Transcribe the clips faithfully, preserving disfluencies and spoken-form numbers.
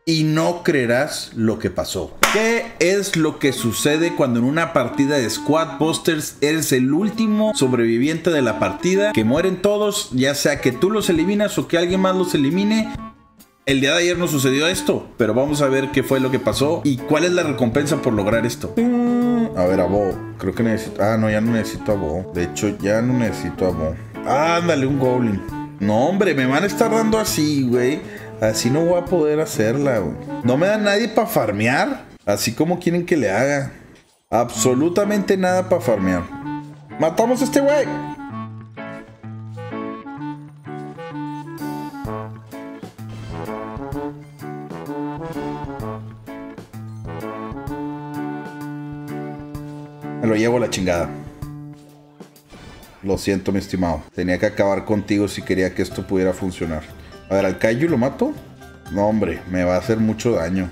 y no creerás lo que pasó. ¿Qué es lo que sucede cuando en una partida de Squad Busters eres el último sobreviviente de la partida? Que mueren todos, ya sea que tú los eliminas o que alguien más los elimine. El día de ayer no sucedió esto, pero vamos a ver qué fue lo que pasó y cuál es la recompensa por lograr esto. A ver, a Bo, creo que necesito... Ah, no, ya no necesito a Bo. De hecho, ya no necesito a Bo. Ándale, un Goblin. No, hombre, me van a estar dando así, güey. Así no voy a poder hacerla, güey. No me da nadie para farmear. Así como quieren que le haga. Absolutamente nada para farmear. ¡Matamos a este güey! Me lo llevo a la chingada. Lo siento, mi estimado. Tenía que acabar contigo si quería que esto pudiera funcionar. A ver, ¿al Kaiju lo mato? No, hombre, me va a hacer mucho daño.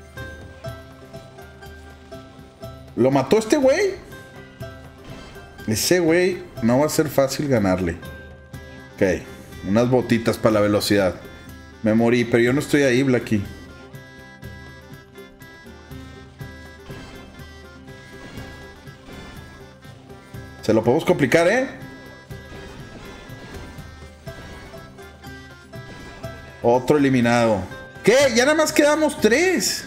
¿Lo mató este güey? Ese güey no va a ser fácil ganarle. Ok, unas botitas para la velocidad. Me morí, pero yo no estoy ahí, Blacky. Se lo podemos complicar, ¿eh? Otro eliminado. ¿Qué? Ya nada más quedamos tres.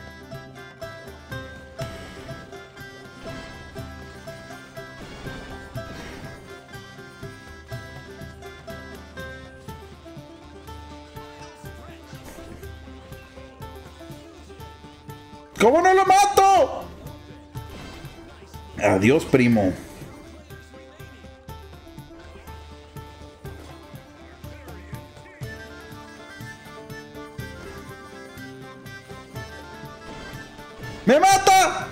¿Cómo no lo mato? Adiós, primo. ¡Me mata!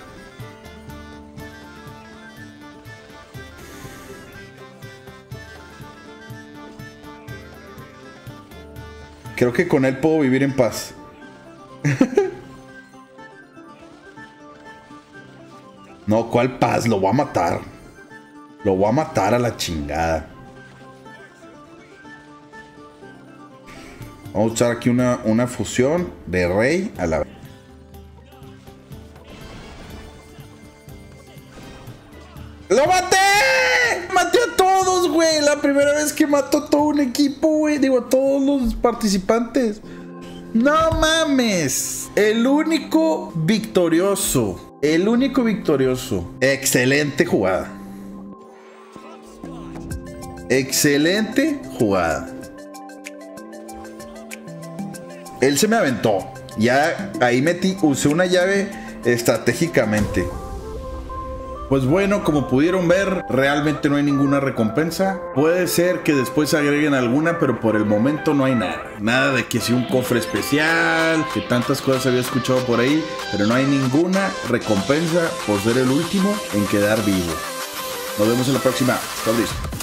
Creo que con él puedo vivir en paz. No, ¿cuál paz? Lo voy a matar. Lo voy a matar a la chingada. Vamos a usar aquí una, una fusión de rey a la... ¡Lo maté! ¡Maté a todos, güey! La primera vez que mató a todo un equipo, güey. Digo, a todos los participantes. ¡No mames! El único victorioso. El único victorioso. Excelente jugada. Excelente jugada. Él se me aventó. Ya ahí metí, usé una llave estratégicamente. Pues bueno, como pudieron ver, realmente no hay ninguna recompensa. Puede ser que después agreguen alguna, pero por el momento no hay nada. Nada de que si un cofre especial, que tantas cosas había escuchado por ahí, pero no hay ninguna recompensa por ser el último en quedar vivo. Nos vemos en la próxima. Hasta luego.